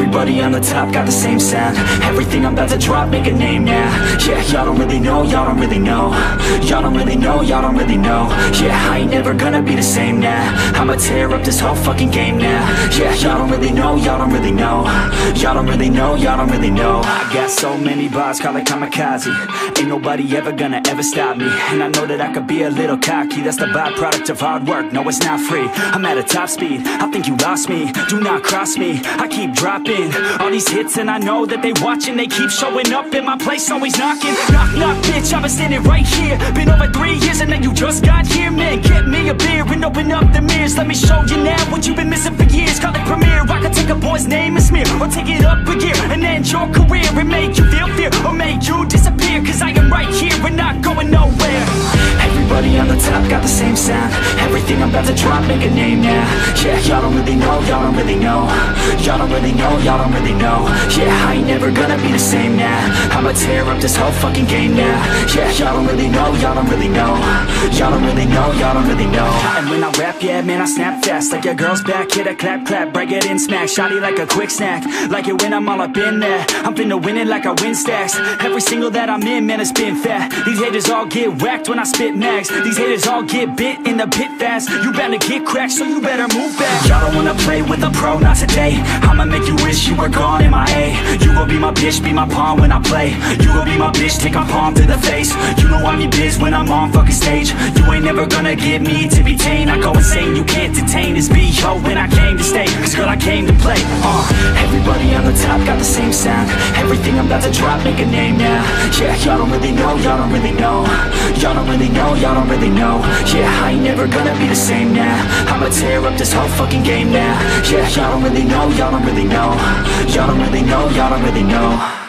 Everybody on the top got the same sound. Everything I'm about to drop, make a name now. Yeah, y'all don't really know, y'all don't really know. Y'all don't really know, y'all don't really know. Yeah, I ain't never gonna be the same now. I'ma tear up this whole fucking game now. Yeah, y'all don't really know, y'all don't really know. Y'all don't really know, y'all don't really know. I got so many bars, call it kamikaze. Ain't nobody ever gonna ever stop me. And I know that I could be a little cocky. That's the byproduct of hard work, no it's not free. I'm at a top speed, I think you lost me. Do not cross me, I keep dropping all these hits and I know that they watching. They keep showing up in my place, always knocking. Knock, knock, bitch, I've been standing right here. Been over 3 years and then you just got here. Man, get me a beer and open up the mirrors. Let me show you now what you've been missing for years. Call it premiere, I could take a boy's name and smear, or take it up a gear and end your career and make you feel fear, or make you disappear. Cause I am right here and not going nowhere. Everybody on the top got the same sound. Everything I'm about to drop, make a name now. Yeah, y'all don't really know, y'all don't really know. Y'all don't really know, y'all don't really know. Yeah, I ain't never gonna be the same now. I'ma tear up this whole fucking game now. Yeah, y'all don't really know, y'all don't really know. Y'all don't really know, y'all don't really know. And when I rap, yeah, man, I snap fast. Like your girl's back, hit a clap, clap, break it in, smack. Shotty like a quick snack, like it when I'm all up in there. I'm finna win it like I win stacks. Every single that I'm in, man, it's been fat. These haters all get whacked when I spit max. These haters all get bit in the pit fast. You better get cracked, so you better move back. Y'all don't wanna play with a pro, not today. I'ma make you wish you were gone in my A. You gon' be my bitch, be my pawn when I play. You gon' be my bitch, take my palm to the face. You know I'm your biz when I'm on fucking stage. You ain't never gonna get me to be tame. I go insane, you can't detain this B.O. when I came to stay. Cause girl, I came to play. Everybody on the top got the same sound. Everything I'm about to drop, make a name now. Yeah, y'all don't really know, y'all don't really know. Y'all don't really know, y'all don't really know. Yeah, I ain't never gonna be the same now. I'ma tear up this whole fucking game now. Yeah, y'all don't really know, y'all don't really know. Y'all don't really know, y'all don't really know.